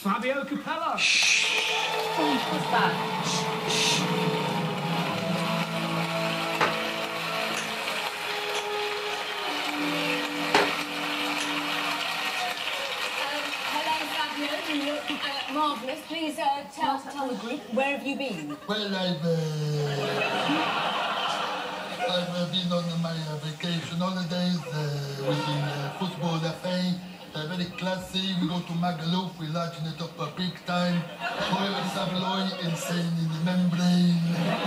Fabio Capello. Shh. What's that? Shh. Hello, Fabio. You look marvellous. Please tell the group, where have you been? Well, I've been on my vacation holidays within Football FA. Very classy. We go to Magaluf, we largen it up big time. However, Savoy, insane in the membrane.